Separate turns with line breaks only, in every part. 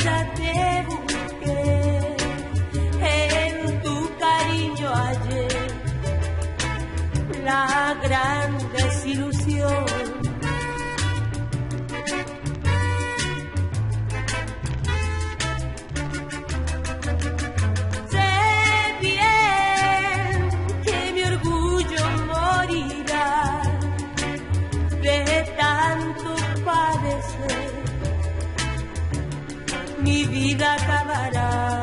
vida te busqué, en tu cariño hallé la gran desilusión. Sé bien que mi orgullo morirá de tanto padecer, mi vida acabará.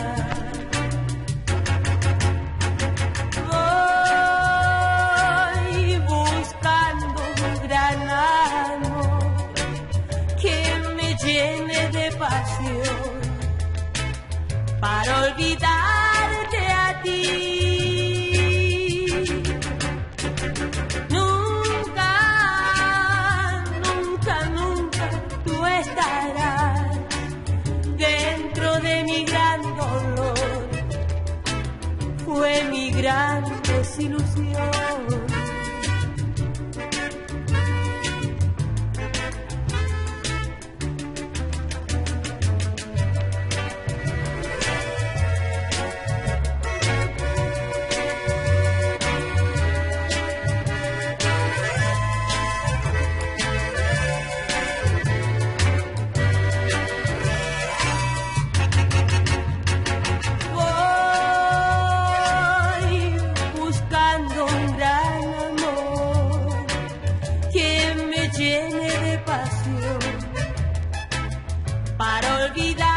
Voy buscando un gran amor que me llene de pasión para olvidarte a ti. Nunca, nunca, nunca tú estarás dentro de mi gran dolor. Fue mi gran desilusión. Llene de pasión para olvidar.